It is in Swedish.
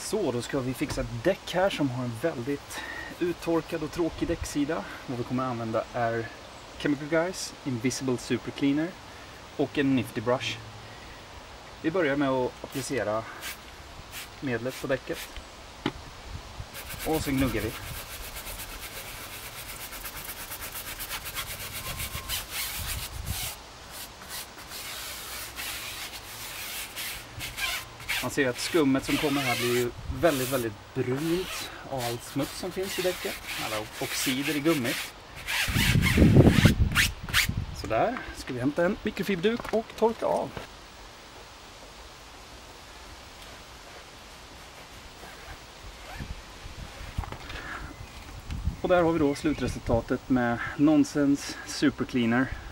Så då ska vi fixa ett däck här som har en väldigt uttorkad och tråkig däcksida. Vad vi kommer att använda är Chemical Guys SuperCleaner och en nifty brush. Vi börjar med att applicera medlet på däcket. Och så gnuggar vi. Man ser att skummet som kommer här blir ju väldigt brunt av all smuts som finns i däcket. Alla oxider i gummit. Så där ska vi hämta en mikrofiberduk och torka av. Och där har vi då slutresultatet med Nonsens SuperCleaner